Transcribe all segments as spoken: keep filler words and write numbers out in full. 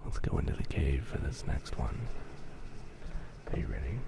Let's go into the cave for this next one. Are you ready?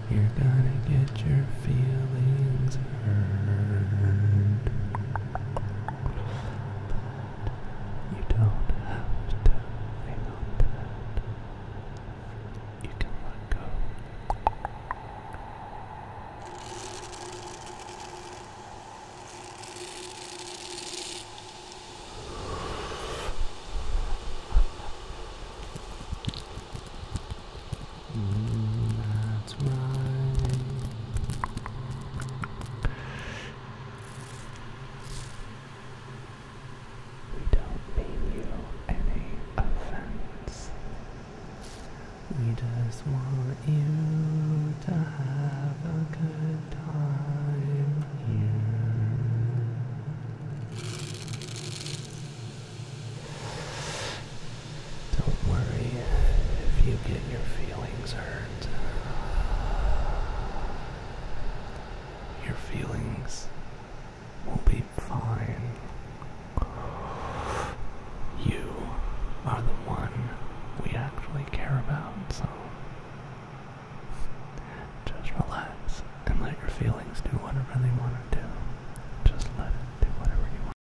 You're gonna get your feelings hurt. You don't have to hang on to that. You can let go. Mm, that's right. We don't mean you any offense. We just want you to have a good time here. Don't worry if you get your feelings hurt. Your feelings will be fine. You are the one we actually care about, so just relax and let your feelings do whatever they want to do. Just let it do whatever you want.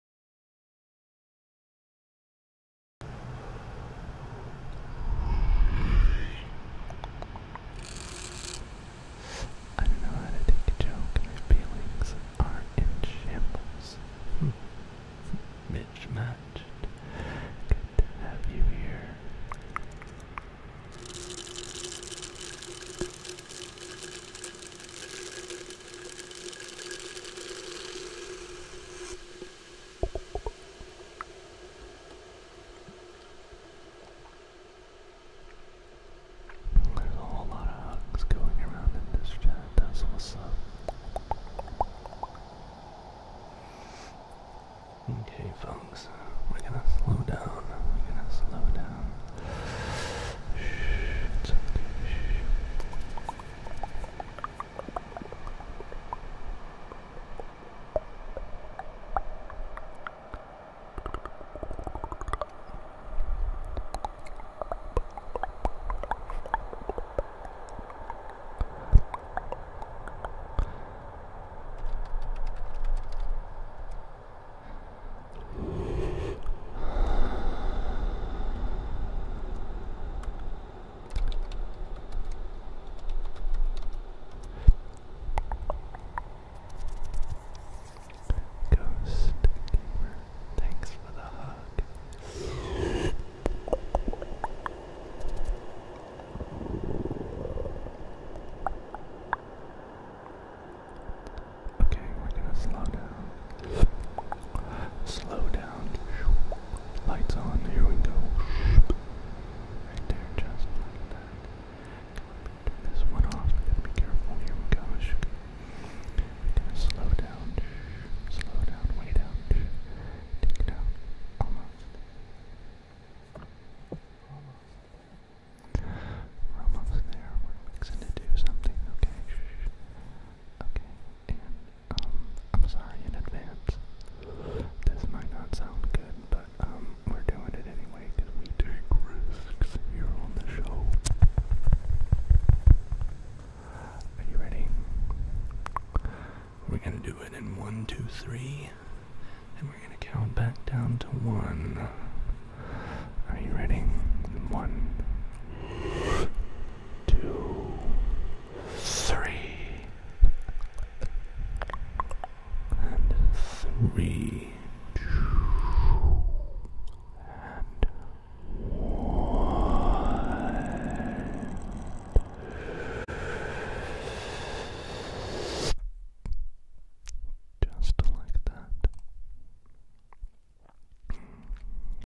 I don't know how to take a joke. My feelings are in shambles. Mismatched. Good to have you here. There's a whole lot of hugs going around in this chat. That's what's up. Okay, folks, we're gonna slow down. We're gonna slow down. Shh, it's okay. Shh. Ghost Gamer, thanks for the hug. Okay, we're gonna slow down. Slow down. Lights on, here we go. Right there, just like that. Turn this one off, we gotta be careful, here we go. We're gonna slow down. Slow down, way down. Take it down. Almost. Almost. We're almost there. We're fixing to do something, okay? Okay, and, um, I'm sorry in advance. This might not sound good, but, um, we're doing it anyway because we take risks here on the show. Are you ready? We're gonna do it in one, two, three, and we're gonna count back down to one. Are you ready? One, two, three, and three.